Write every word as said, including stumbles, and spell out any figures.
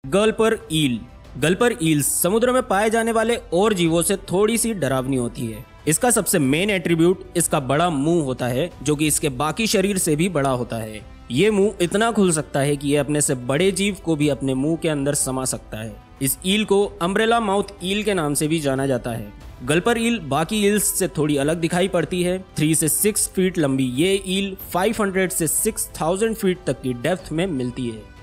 गल्पर ईल। गल्पर eels समुद्र में पाए जाने वाले और जीवों से थोड़ी सी डरावनी होती है। इसका सबसे मेन एट्रीब्यूट इसका बड़ा मुंह होता है, जो कि इसके बाकी शरीर से भी बड़ा होता है। ये मुंह इतना खुल सकता है कि ये अपने से बड़े जीव को भी अपने मुंह के अंदर समा सकता है। इस ईल को अम्ब्रेला माउथ ईल के नाम से भी जाना जाता है। गल्पर ईल बाकी ईल्स से थोड़ी अलग दिखाई पड़ती है। थ्री से सिक्स फीट लंबी ये ईल फाइव हंड्रेड से सिक्स थाउजेंड फीट तक की डेप्थ में मिलती है।